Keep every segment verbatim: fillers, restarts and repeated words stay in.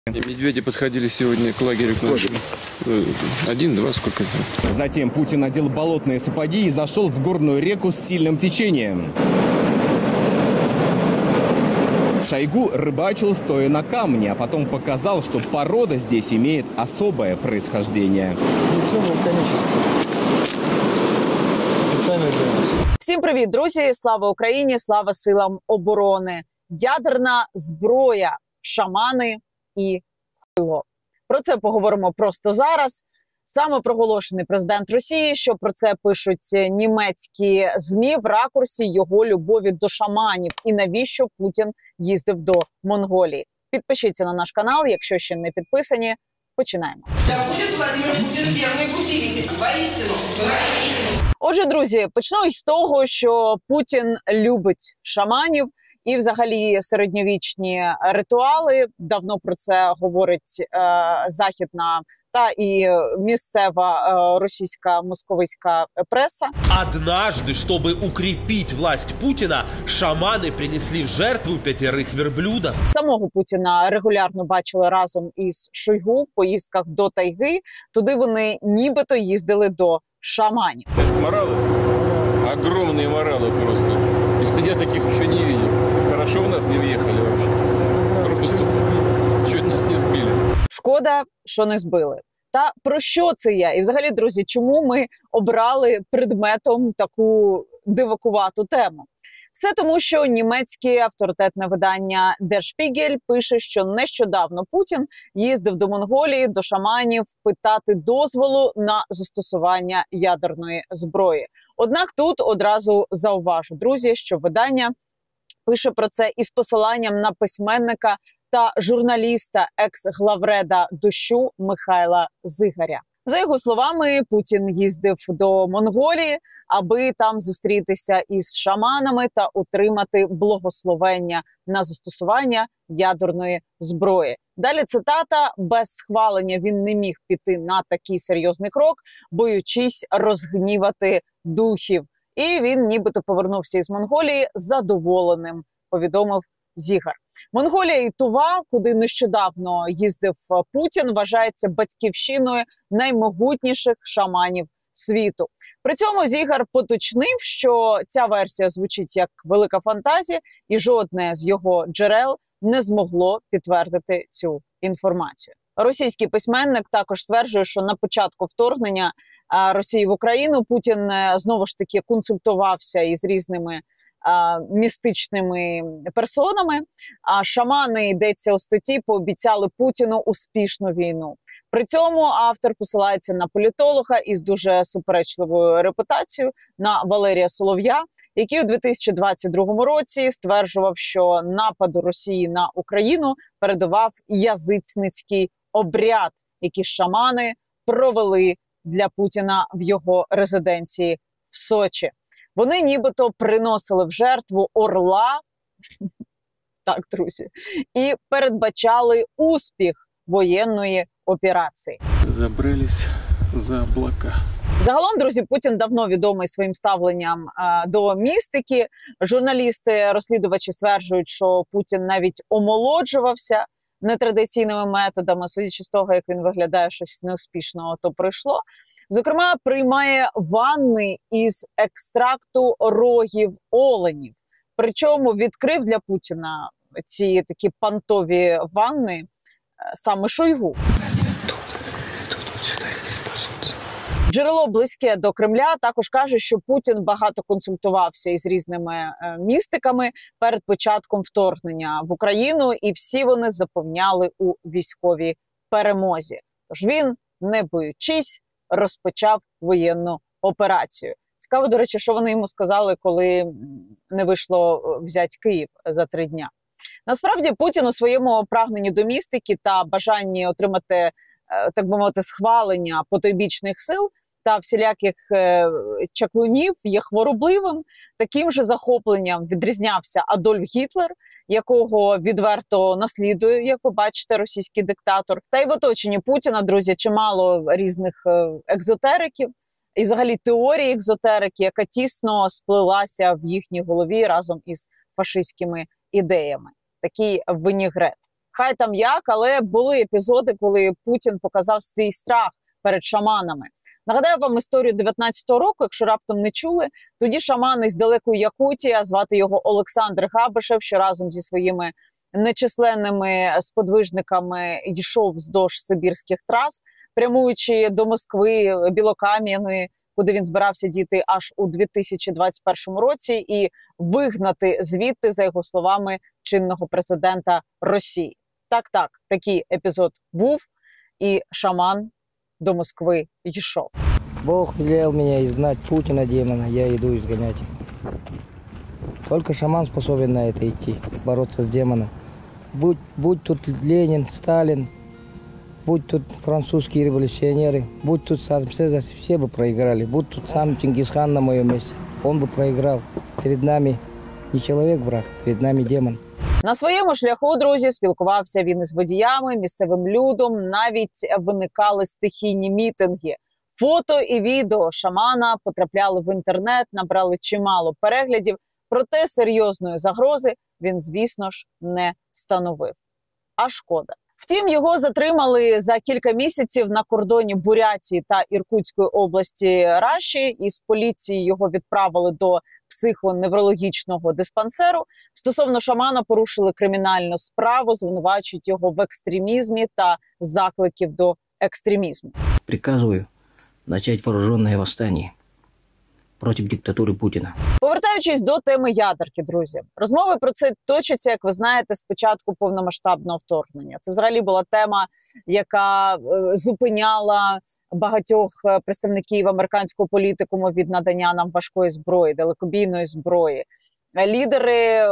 Медведи подходили сегодня к лагерю к нашему. Один, два, сколько там. Затем Путин надел болотные сапоги и зашел в горную реку с сильным течением. Шойгу рыбачил, стоя на камне, а потом показал, что порода здесь имеет особое происхождение. Лицо вулканическое. Специально для нас. Всім привіт, друзі! Слава Україні! Слава силам оборони! Ядерна зброя, шамани і хуйло. Про це поговоримо просто зараз. Самопроголошений президент Росії, що про це пишуть німецькі ЗМІ в ракурсі його любові до шаманів. І навіщо Путін їздив до Монголії. Підпишіться на наш канал, якщо ще не підписані. Починаємо. Отже, друзі, почну із того, що Путін любить шаманів і взагалі середньовічні ритуали. Давно про це говорить е, західна та і місцева е, російська московицька преса. Однажды, чтобы укрепить власть Путина, шаманы принесли в жертву пятерых верблюдов. Самого Путіна регулярно бачили разом із Шойгу в поїздках до тайги. Туди вони нібито їздили до шаманів. Моралы? Огромные моралы просто. Я таких еще не видел. Хорошо в нас не въехали вообще. Просто чуть нас не збили. Шкода, що не збили. Та про що це я? І взагалі, друзі, чому ми обрали предметом таку дивакувату тему? Все тому, що німецьке авторитетне видання Der Spiegel пише, що нещодавно Путін їздив до Монголії, до шаманів питати дозволу на застосування ядерної зброї. Однак тут одразу зауважу, друзі, що видання пише про це із посиланням на письменника та журналіста екс-главреда Дощу Михайла Зигаря. За його словами, Путін їздив до Монголії, аби там зустрітися із шаманами та отримати благословення на застосування ядерної зброї. Далі цитата: «Без схвалення він не міг піти на такий серйозний крок, боючись розгнівати духів». І він нібито повернувся із Монголії задоволеним, повідомив Зігар. Монголія і Тува, куди нещодавно їздив Путін, вважається батьківщиною наймогутніших шаманів світу. При цьому Зігар поточнив, що ця версія звучить як велика фантазія, і жодне з його джерел не змогло підтвердити цю інформацію. Російський письменник також стверджує, що на початку вторгнення Росії в Україну Путін знову ж таки консультувався із різними а, містичними персонами. А шамани, йдеться у статті, пообіцяли Путіну успішну війну. При цьому автор посилається на політолога із дуже суперечливою репутацією, на Валерія Солов'я, який у дві тисячі двадцять другому році стверджував, що нападу Росії на Україну передував язичницький обряд, який шамани провели для Путіна в його резиденції в Сочі. Вони нібито приносили в жертву орла, так, друзі, і передбачали успіх воєнної операції. Забрались за облака. Загалом, друзі, Путін давно відомий своїм ставленням а, до містики. Журналісти, розслідувачі стверджують, що Путін навіть омолоджувався нетрадиційними методами, судячи з того, як він виглядає, щось неуспішного то пройшло. Зокрема, приймає ванни із екстракту рогів оленів. Причому відкрив для Путіна ці такі понтові ванни саме Шойгу. Джерело близьке до Кремля також каже, що Путін багато консультувався із різними е, містиками перед початком вторгнення в Україну, і всі вони запевняли у військовій перемозі. Тож він, не боючись, розпочав воєнну операцію. Цікаво, до речі, що вони йому сказали, коли не вийшло взяти Київ за три дня. Насправді, Путін у своєму прагненні до містики та бажанні отримати, е, так би мовити, схвалення потойбічних сил та всіляких е, чаклунів є хворобливим. Таким же захопленням відрізнявся Адольф Гітлер, якого відверто наслідує, як ви бачите, російський диктатор. Та й в оточенні Путіна, друзі, чимало різних е, екзотериків і взагалі теорії екзотерики, яка тісно сплелася в їхній голові разом із фашистськими ідеями. Такий винігрет. Хай там як, але були епізоди, коли Путін показав свій страх перед шаманами. Нагадаю вам історію дев'ятнадцятого року, якщо раптом не чули. Тоді шаман із далекої Якутії, а звати його Олександр Габишев, що разом зі своїми нечисленними сподвижниками йшов вздовж сибірських трас, прямуючи до Москви, Білокам'яної, куди він збирався діти аж у дві тисячі двадцять першому році, і вигнати звідти, за його словами, чинного президента Росії. Так-так, такий епізод був, і шаман до Москви йшов. Бог велел меня изгнать Путина, демона, я иду изгонять. Только шаман способен на это идти, бороться с демоном. Будь, будь тут Ленин, Сталин, будь тут французские революционеры, будь тут сам Цезарь, все бы проиграли. Будь тут сам Чингисхан на моем месте, он бы проиграл. Перед нами не человек-враг, перед нами демон. На своєму шляху, друзі, спілкувався він із водіями, місцевим людом, навіть виникали стихійні мітинги. Фото і відео шамана потрапляли в інтернет, набрали чимало переглядів, проте серйозної загрози він, звісно ж, не становив. А шкода. Втім, його затримали за кілька місяців на кордоні Бурятії та Іркутської області Раші. Із поліції його відправили до психоневрологічного диспансеру. Стосовно шамана порушили кримінальну справу, звинувачують його в екстремізмі та закликів до екстремізму. Приказываю начать вооруженное восстание проти диктатури Путіна. Повертаючись до теми ядерки, друзі, розмови про це точаться, як ви знаєте, з початку повномасштабного вторгнення. Це взагалі була тема, яка е, зупиняла багатьох представників американського політикуму від надання нам важкої зброї, далекобійної зброї. Лідери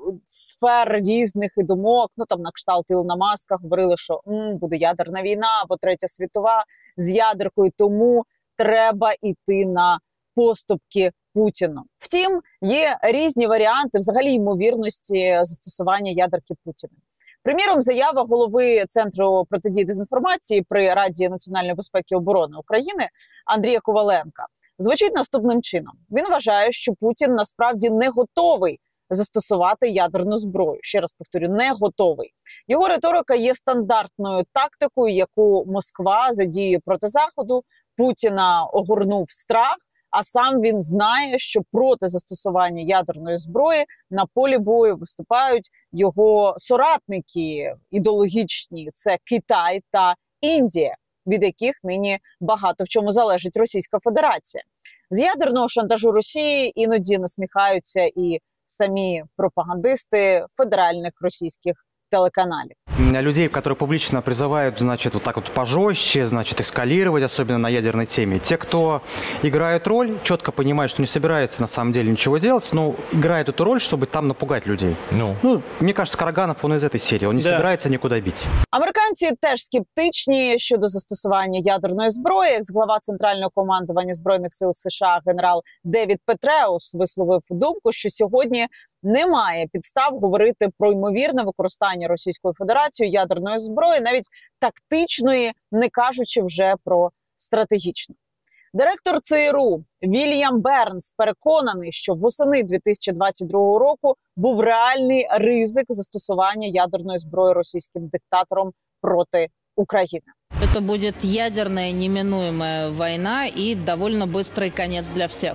сфер різних і думок, ну там на кшталт Ілона Маска, говорили, що м, буде ядерна війна або третя світова з ядеркою, тому треба йти на поступки Путіну. Втім, є різні варіанти взагалі ймовірності застосування ядерки Путіна. Приміром, заява голови Центру протидії дезінформації при Раді національної безпеки і оборони України Андрія Коваленка звучить наступним чином. Він вважає, що Путін насправді не готовий застосувати ядерну зброю. Ще раз повторю, не готовий. Його риторика є стандартною тактикою, яку Москва задіює проти Заходу. Путіна огорнув страх, а сам він знає, що проти застосування ядерної зброї на полі бою виступають його соратники ідеологічні – це Китай та Індія, від яких нині багато в чому залежить Російська Федерація. З ядерного шантажу Росії іноді насміхаються і самі пропагандисти федеральних російських телеканалів. Людей, которые публично призывают, значит, вот так вот пожестче, значит, эскалировать, особенно на ядерной теме. Те, кто играют роль, четко понимают, что не собирается на самом деле ничего делать, но играет эту роль, чтобы там напугать людей. Ну, ну мне кажется, Караганов, он из этой серии, он не да. собирается никуда бить. Американці теж скептичні щодо застосування ядерної зброї. Екс-глава Центрального командування Збройних сил США генерал Девід Петреус висловив думку, що сьогодні немає підстав говорити про ймовірне використання Російською Федерацією ядерної зброї, навіть тактичної, не кажучи вже про стратегічну. Директор ЦРУ Вільям Бернс переконаний, що восени дві тисячі двадцять другого року був реальний ризик застосування ядерної зброї російським диктатором проти України. Это будет ядерная неминуемая война и довольно быстрый конец для всех.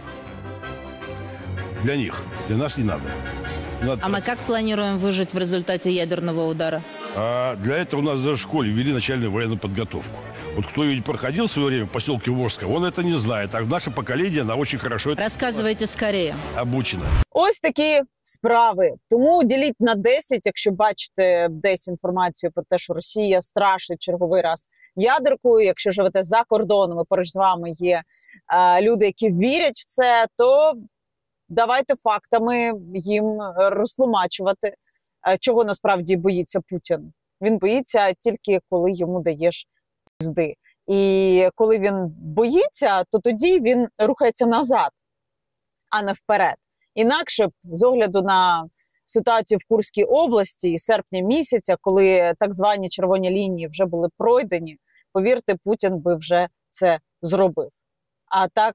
Для них. Для нас не надо. надо... А мы как планируем выжить в результате ядерного удара? А для этого у нас даже в школе ввели начальную военную подготовку. Вот кто ее проходил в свое время в поселке Волжское, он это не знает. А наше поколение, она очень хорошо это Рассказывайте скорее. Обучено. Ось такі справи. Тому діліть на десять, якщо бачите десь інформацію про те, що Росія страшить черговий раз ядеркою. Якщо живете за кордоном і поруч з вами є е, люди, які вірять в це, то давайте фактами їм розтлумачувати, е, чого насправді боїться Путін. Він боїться тільки, коли йому даєш пизди. І коли він боїться, то тоді він рухається назад, а не вперед. Інакше, з огляду на ситуацію в Курській області і серпня місяця, коли так звані червоні лінії вже були пройдені, повірте, Путін би вже це зробив. А так,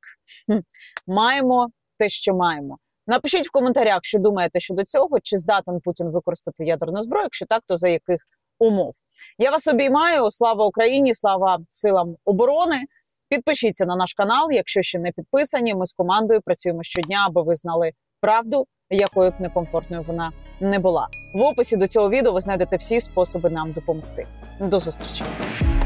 маємо те, що маємо. Напишіть в коментарях, що думаєте щодо цього, чи здатен Путін використати ядерну зброю, якщо так, то за яких умов. Я вас обіймаю. Слава Україні, слава силам оборони. Підпишіться на наш канал, якщо ще не підписані. Ми з командою працюємо щодня, аби ви знали правду, якою б некомфортною вона не була. В описі до цього відео ви знайдете всі способи нам допомогти. До зустрічі!